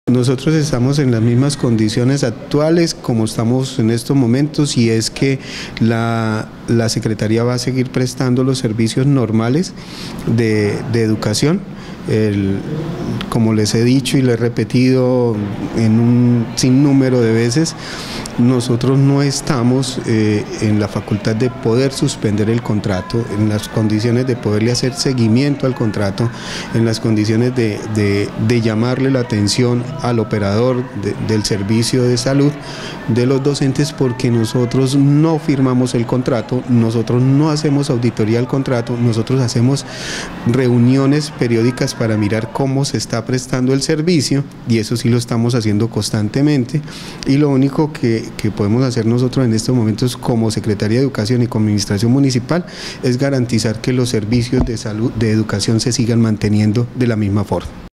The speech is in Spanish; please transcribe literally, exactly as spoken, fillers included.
Nosotros estamos en las mismas condiciones actuales como estamos en estos momentos, y es que la, la Secretaría va a seguir prestando los servicios normales de, de educación. El, como les he dicho y les he repetido en un sinnúmero de veces, nosotros no estamos eh, en la facultad de poder suspender el contrato, en las condiciones de poderle hacer seguimiento al contrato, en las condiciones de, de, de llamarle la atención al operador de, del servicio de salud de los docentes, porque nosotros no firmamos el contrato, nosotros no hacemos auditoría al contrato, nosotros hacemos reuniones periódicas para mirar cómo se está prestando el servicio, y eso sí lo estamos haciendo constantemente, y lo único que, que podemos hacer nosotros en estos momentos como Secretaría de Educación y como Administración Municipal es garantizar que los servicios de salud, de educación se sigan manteniendo de la misma forma.